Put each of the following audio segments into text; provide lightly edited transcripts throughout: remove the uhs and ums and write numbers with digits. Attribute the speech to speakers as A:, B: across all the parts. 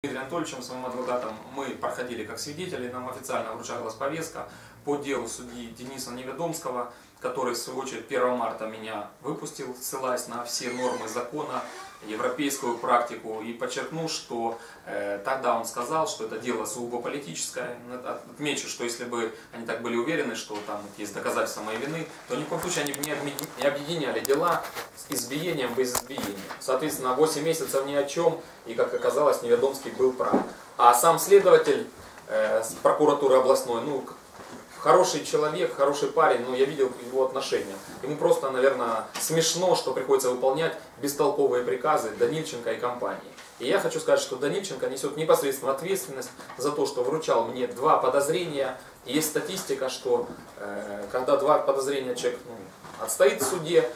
A: Дмитрием Анатольевичем, своим адвокатом, мы проходили как свидетели, нам официально вручалась повестка по делу судьи Дениса Неведомского, который в свою очередь 1 марта меня выпустил, ссылаясь на все нормы закона, европейскую практику, и подчеркнул, что тогда он сказал, что это дело сугубо политическое. Отмечу, что если бы они так были уверены, что там есть доказательства моей вины, то ни в коем случае они бы не объединяли дела с избиением без избиения. Соответственно, 8 месяцев ни о чем, и как оказалось, Неведомский был прав. А сам следователь с прокуратуры областной, ну, хороший человек, хороший парень, но я видел его отношения. Ему просто, наверное, смешно, что приходится выполнять бестолковые приказы Данильченко и компании. И я хочу сказать, что Данильченко несет непосредственную ответственность за то, что вручал мне 2 подозрения. И есть статистика, что когда 2 подозрения человек отстоит в суде,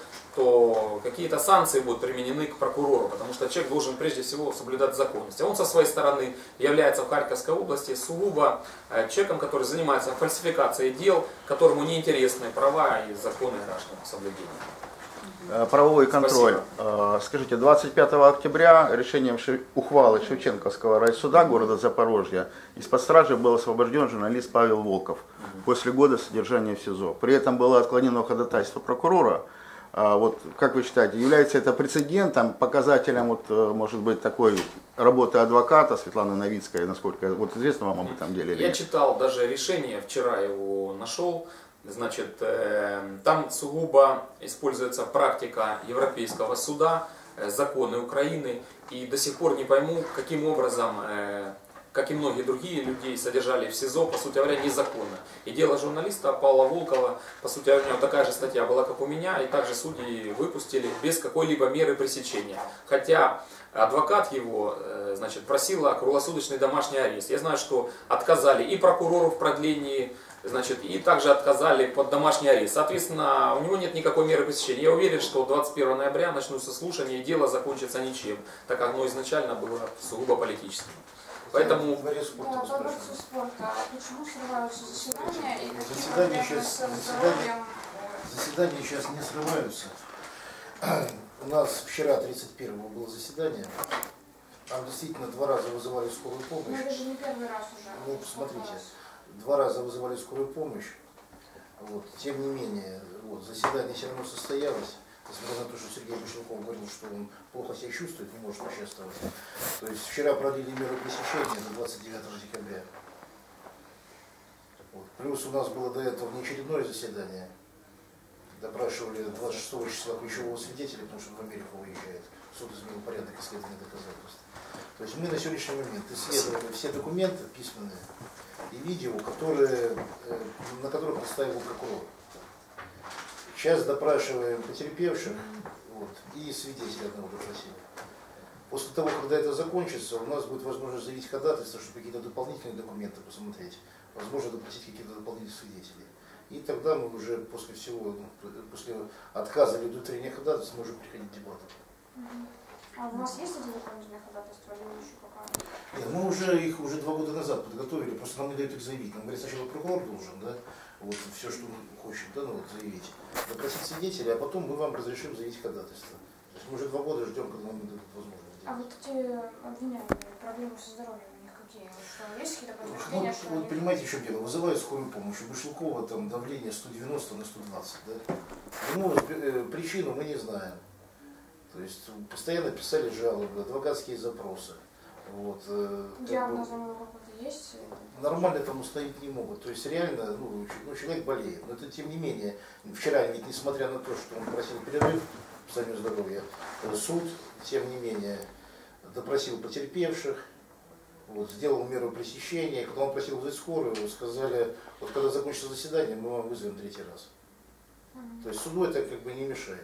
A: то какие-то санкции будут применены к прокурору, потому что человек должен прежде всего соблюдать законность. А он со своей стороны является в Харьковской области сугубо человеком, который занимается фальсификацией дел, которому неинтересны права и законы граждан соблюдения.
B: Правовой контроль.
A: Спасибо.
B: Скажите, 25 октября решением ухвалы Шевченковского райсуда города Запорожья из-под стражи был освобожден журналист Павел Волков после года содержания в СИЗО. При этом было отклонено ходатайство прокурора. Вот, как вы считаете, является это прецедентом, показателем, вот, может быть, такой работы адвоката Светланы Новицкой, насколько вот известно вам об этом деле?
A: Я читал даже решение, вчера его нашел. Значит, там сугубо используется практика Европейского суда, законы Украины, и до сих пор не пойму, каким образом, как и многие другие людей, содержали в СИЗО, по сути говоря, незаконно. И дело журналиста Павла Волкова, по сути говоря, у него такая же статья была, как у меня, и также судьи выпустили без какой-либо меры пресечения. Хотя адвокат его, значит, просил о круглосуточный домашний арест. Я знаю, что отказали и прокурору в продлении, значит, и также отказали под домашний арест. Соответственно, у него нет никакой меры пресечения. Я уверен, что 21 ноября начнутся слушания, и дело закончится ничем, так как оно изначально было сугубо политическим. Поэтому...
C: Да, по вопросу спорта. Почему срываются заседания и какие проблемы с здоровьем?
D: Заседания сейчас не срываются. У нас вчера, 31-го, было заседание. Там действительно 2 раза вызывали скорую помощь.
C: Но это же не первый раз уже.
D: Ну, посмотрите, 2 раза вызывали скорую помощь. Вот. Тем не менее, вот, заседание все равно состоялось. Несмотря на то, что Сергей Башлыков говорил, что он плохо себя чувствует, не может участвовать. То есть вчера продлили меру пресечения до 29 декабря. Вот. Плюс у нас было до этого внеочередное заседание. Допрашивали 26 числа ключевого свидетеля, потому что в Америку уезжает. Суд изменил порядок исследования доказательств. То есть мы на сегодняшний момент исследовали все документы письменные и видео, на которых настаивал прокурор. Сейчас допрашиваем потерпевших, вот, и свидетелей одного допросили. После того, когда это закончится, у нас будет возможность заявить ходатайство, чтобы какие-то дополнительные документы посмотреть, возможно, допросить каких-то дополнительных свидетелей. И тогда мы уже после всего, после отказа или удовлетворения ходатайства, можем приходить к дебатам.
C: А у вас есть эти дополнительные ходатайства или еще пока?
D: Нет, мы уже их 2 года назад подготовили, просто нам не дают их заявить. Нам говорят, сначала прокурор должен, да, вот все, что он хочет, да, ну, вот, заявить, допросить свидетелей, а потом мы вам разрешим заявить ходатайство. То есть мы уже 2 года ждем, когда нам дадут возможность.
C: А вот эти обвиняемые, проблемы со здоровьем у них какие? Что есть какие-то подтверждения, что
D: вот понимаете, в чем дело? Вызывают скорую помощь. У Башлыкова там давление 190 на 120. Да? Ну, причину мы не знаем. То есть постоянно писали жалобы, адвокатские запросы. Вот,
C: диагноз у него какой-то есть?
D: Нормально там установить не могут. То есть реально, ну, человек болеет. Но это тем не менее, вчера, ведь несмотря на то, что он просил перерыв по состоянию здоровья, суд, тем не менее, допросил потерпевших, вот, сделал меру пресечения. Когда он просил вызвать скорую, сказали, вот когда закончится заседание, мы вам вызовем 3-й раз. То есть суду это как бы не мешает.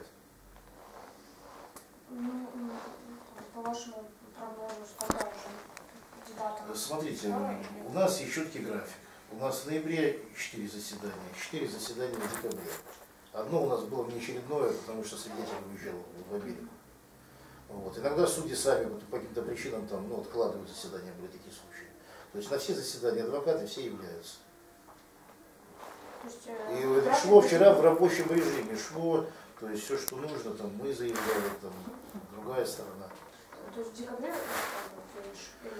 C: Ну, по вашему прогнозу, когда уже дебаты?
D: Смотрите, у нас есть четкий график. У нас в ноябре 4 заседания, 4 заседания в декабре. Одно у нас было внеочередное, потому что свидетель уезжал в Америку. Вот. Иногда судьи сами по каким-то причинам там, ну, откладывают заседания, были такие случаи. То есть на все заседания адвокаты все являются.
C: Есть,
D: и это шло вчера в рабочем режиме, шло, то есть все, что нужно, там, мы заявляли, там, другая сторона.
C: То есть в декабре?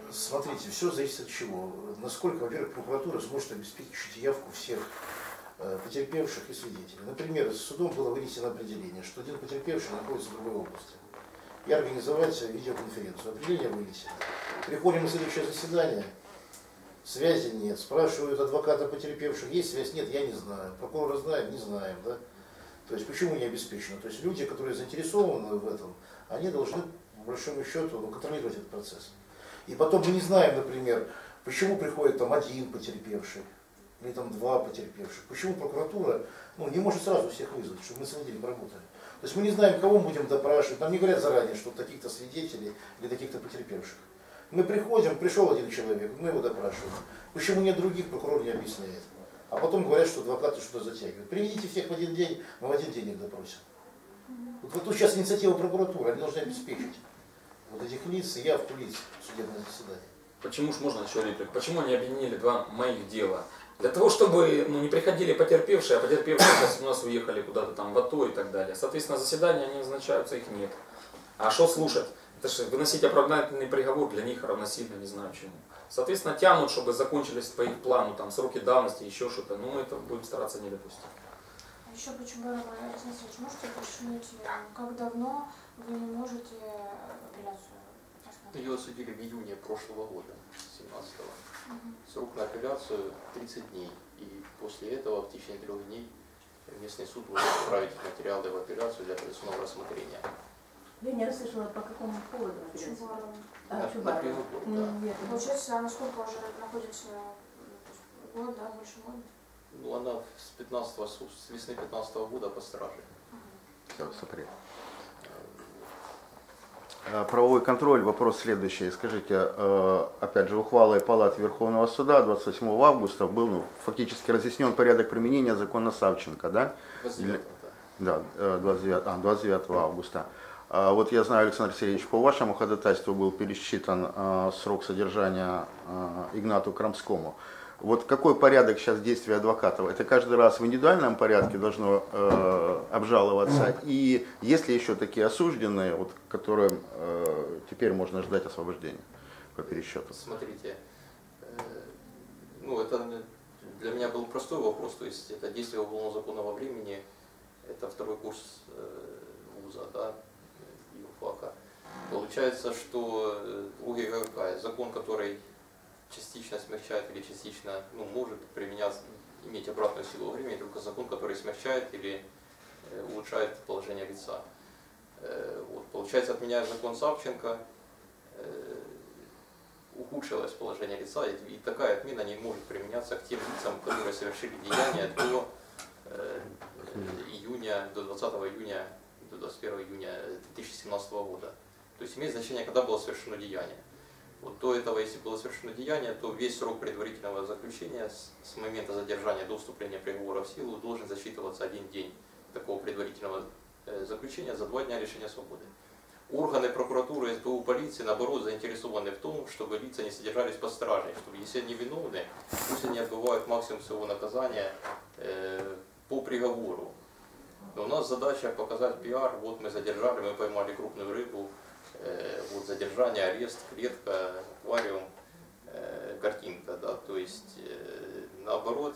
D: Смотрите, все зависит от чего. Насколько, во-первых, прокуратура сможет обеспечить явку всех потерпевших и свидетелей. Например, с судом было вынесено определение, что один потерпевший находится в другой области. И организовать видеоконференцию. Определение вынесено. Приходим на следующее заседание, связи нет. Спрашивают адвоката потерпевших, есть связь? Нет, я не знаю. Прокурора знает? Не знаем. Да? То есть почему не обеспечено? То есть люди, которые заинтересованы в этом, они должны, по большому счету, контролировать этот процесс. И потом мы не знаем, например, почему приходит там один потерпевший, или там два потерпевших. Почему прокуратура не может сразу всех вызвать, чтобы мы целый день работали. То есть мы не знаем, кого мы будем допрашивать. Нам не говорят заранее, что таких-то свидетелей или таких-то потерпевших. Мы приходим, пришел один человек, мы его допрашиваем. Почему нет других, прокурор не объясняет. А потом говорят, что адвокаты что-то затягивают. Приведите всех в один день, мы в один день их допросим. Вот тут сейчас инициатива прокуратуры, они должны обеспечить вот этих лиц и явку лиц в судебное заседание.
A: Почему ж можно еще реплику? Почему они объединили два моих дела? Для того, чтобы не приходили потерпевшие, а потерпевшие сейчас у нас уехали куда-то там в АТО и так далее. Соответственно, заседания они назначаются, их нет. А что слушать? Это же выносить оправдательный приговор для них равносильно, не знаю чему. Соответственно, тянут, чтобы закончились по их плану, там, сроки давности, еще что-то. Но мы это будем стараться не допустить.
C: А еще почему, Александр Алексеевич, можете уточнить, как давно вы не можете апелляцию рассмотреть?
E: Ее осудили в июне прошлого года, 17-го. Срок на апелляцию 30 дней. И после этого в течение 3 дней местный суд может отправить материалы в апелляцию для апелляционного рассмотрения.
F: Я не расслышала, по какому поводу?
C: Чуварова.
E: На приговор, да.
C: Получается, она сколько уже находится? Год, да, больше года?
E: Ну, она с весны 15-го года по страже.
B: С апреля. Правовой контроль, вопрос следующий. Скажите, опять же, ухвалой Палаты Верховного Суда 28 августа был фактически разъяснен порядок применения закона Савченко, да?
E: 29,
B: да, 29 августа. Вот я знаю, Александр Сергеевич, по вашему ходатайству был пересчитан срок содержания Игнату Крамскому. Вот какой порядок сейчас действия адвокатов? Это каждый раз в индивидуальном порядке должно обжаловаться? И есть ли еще такие осужденные, вот, которым теперь можно ждать освобождения по пересчету?
E: Смотрите, это для меня был простой вопрос, то есть это действие уголовно-законного времени, это 2-й курс вуза, да, юрфака. Получается, что логика какая? Закон, который частично смягчает или частично может применяться, иметь обратную силу во времени, только закон, который смягчает или улучшает положение лица. Вот. Получается, отменяя закон Савченко, ухудшилось положение лица, и такая отмена не может применяться к тем лицам, которые совершили деяния до июня, до 20 июня, до 21 июня 2017 года. То есть имеет значение, когда было совершено деяние. Вот до этого, если было совершено деяние, то весь срок предварительного заключения с момента задержания до вступления приговора в силу должен засчитываться 1 день такого предварительного заключения за 2 дня лишения свободы. Органы прокуратуры, СБУ, полиции, наоборот, заинтересованы в том, чтобы лица не содержались под стражей, чтобы, если они виновны, пусть они отбывают максимум своего наказания по приговору. Но у нас задача показать пиар, вот мы задержали, мы поймали крупную рыбу, вот задержание, арест, клетка, аквариум, картинка, да, то есть наоборот,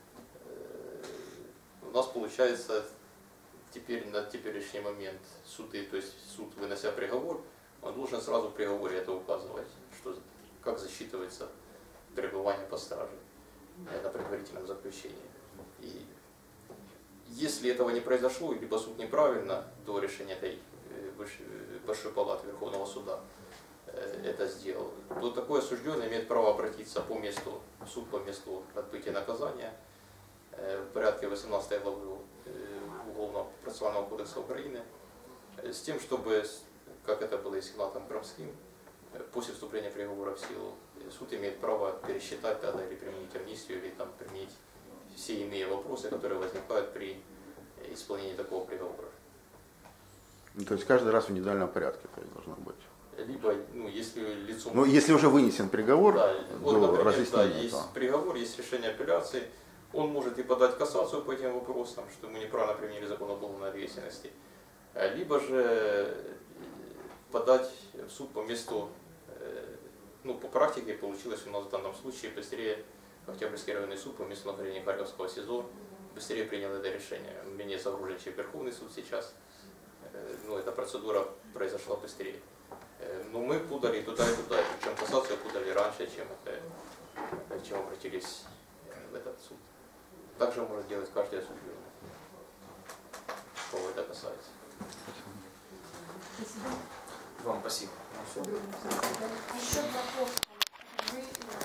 E: у нас получается теперь на теперешний момент суды, то есть суд, вынося приговор, он должен сразу в приговоре это указывать, что, как засчитывается пребывание под стражей на предварительном заключении. И если этого не произошло, либо суд неправильно до решения этой Большой Палаты Верховного Суда это сделал, то такой осужденный имеет право обратиться по месту, в суд по месту отбытия наказания в порядке 18 главы Уголовного процессуального кодекса Украины с тем, чтобы, как это было и с Игнатом Крамским, после вступления приговора в силу, суд имеет право пересчитать тогда или применить амнистию, или там применить все иные вопросы, которые возникают при исполнении такого приговора.
B: То есть каждый раз в индивидуальном порядке это должно быть.
E: Либо, если лицо...
B: если уже вынесен приговор,
E: да, вот, например,
B: разъяснения,
E: да, есть приговор, есть решение апелляции, он может и подать кассацию по этим вопросам, что мы неправильно применили закон о уголовной ответственности, либо же подать в суд по месту Ну, по практике получилось у нас в данном случае быстрее Октябрьский районный суд по месту нахождения Харьковского СИЗО быстрее принял это решение. Менее загружен, чем Верховный суд сейчас. Ну, эта процедура произошла быстрее. Но мы путали туда и туда. Причем кассацию путали раньше, чем обратились в этот суд. Также может делать каждый осужденный, кого это касается.
F: Спасибо.
A: Вам спасибо.
C: А еще вопрос. Вы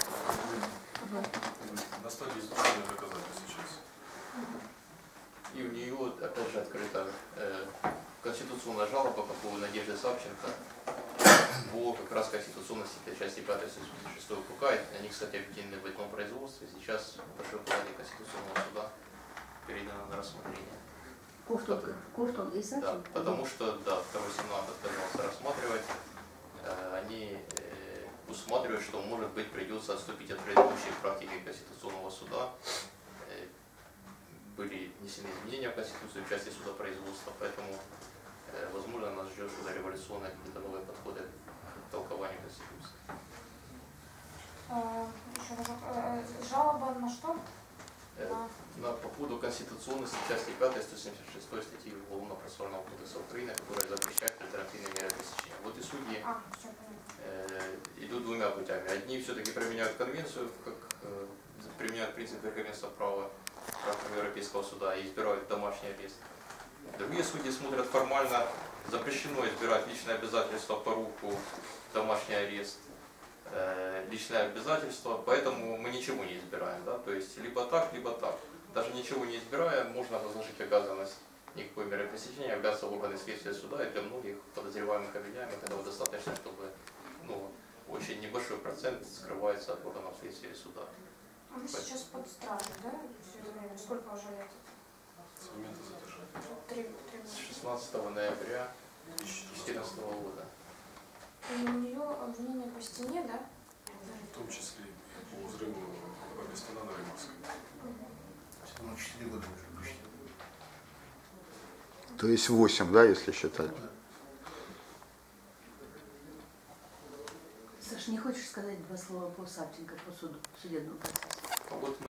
G: На стадии изучения доказательств сейчас.
E: И у нее, опять же, открыта конституционная жалоба по поводу Надежды Савченко по как раз конституционности этой части 5 6 УК. Они, кстати, объединены в одном производстве. Сейчас в Большой палате Конституционного суда передано на рассмотрение.
F: Коштом и
E: Да,
F: Савченко?
E: потому что, да, второй сенат отказался рассматривать. Они усматривают, что, может быть, придется отступить от предыдущей практики Конституционного суда. Были внесены изменения в Конституцию в части судопроизводства, поэтому, возможно, нас ждет что-то революционное, какие-то новые подходы к толкованию Конституции.
C: еще разок. Жалоба на что?
E: По поводу конституционности части 5 176 статьи Уголовно-процессуального кодекса Украины, которая запрещает альтернативные меры пресечения. Вот и судьи
C: Все понятно.
E: идут двумя путями. Одни все-таки применяют конвенцию, как применяют принцип верховенства права Европейского суда и избирают домашний арест. Другие судьи смотрят формально, запрещено избирать личное обязательство, поруку, домашний арест, личное обязательство, поэтому мы ничего не избираем. Да? То есть либо так, либо так. Даже ничего не избирая, можно возложить обязанность никакой меры пресечения, являться в органы следствия суда, и для многих подозреваемых обвиняемых этого достаточно, чтобы очень небольшой процент скрывается от органов следствия суда.
C: А вы сейчас под стражей, да? Все это время? Сколько уже лет?
G: С момента задержания.
C: 3
E: С
C: года.
E: 16 ноября 2014 года.
C: И у нее обвинение по стене, да?
G: В том числе и по взрыву Августина на Римовской.
D: Ну, 4 года уже почти.
B: То есть 8, да, если считать?
F: Саш, не хочешь сказать два слова по Савченко, по судебному процессу?
E: Вот